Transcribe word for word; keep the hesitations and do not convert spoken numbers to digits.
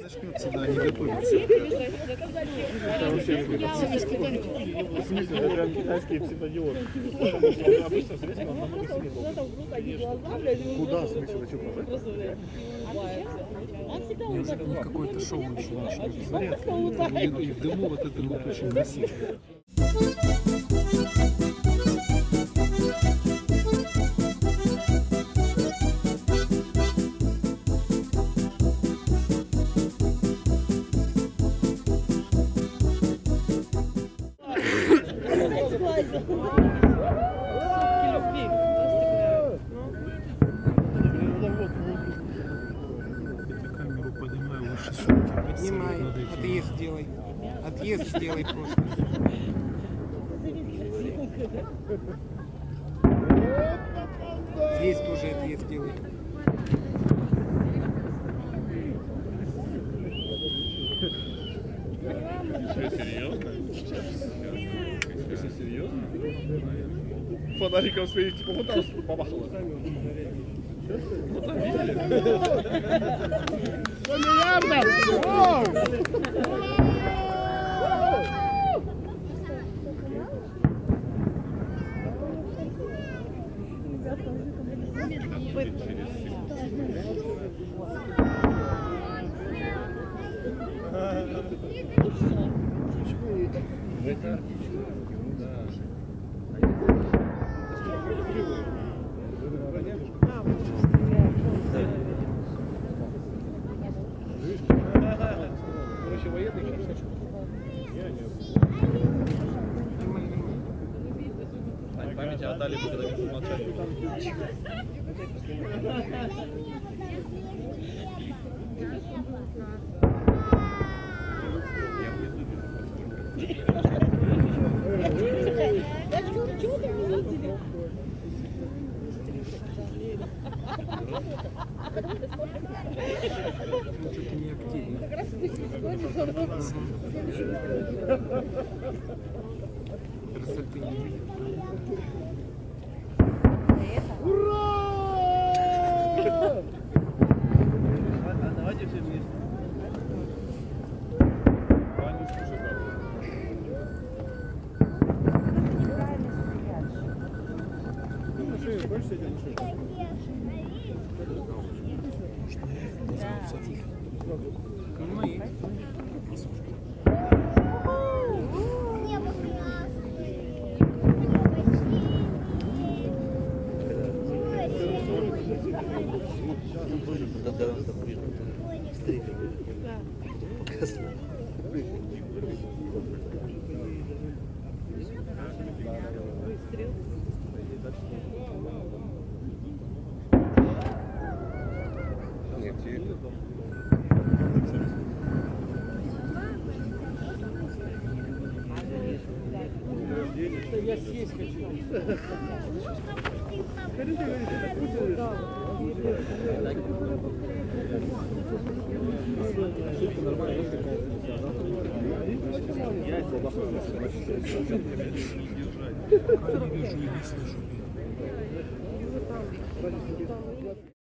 Начнется, да, не готовится. Это вообще не готовится. В смысле, это прям китайские псевдодиоды. Обычно светим намного сильнее. Куда, в смысле, вы что, продать? Мне уже как какое-то шоу еще начнется. И в дыму вот это вот очень насыщенно. Камеру поднимаю выше сумки. Поднимай, отъезд сделай. Отъезд сделай просто. Здесь тоже отъезд делай. Что, серьезно? Если серьезно? Фонариком светить, типа вот там побахало. Вот там видели? Короче, военный сейчас. Память отдали, когда не молчали. Чего ты не видели? Ну, что-то не активно. Как раз Красоты не видно. Ура! Давайте все вместе. Ваню слушай, ты на шею хочешь сидеть на шею? Ну и Я съесть хочу. пока не вижу и не слышу.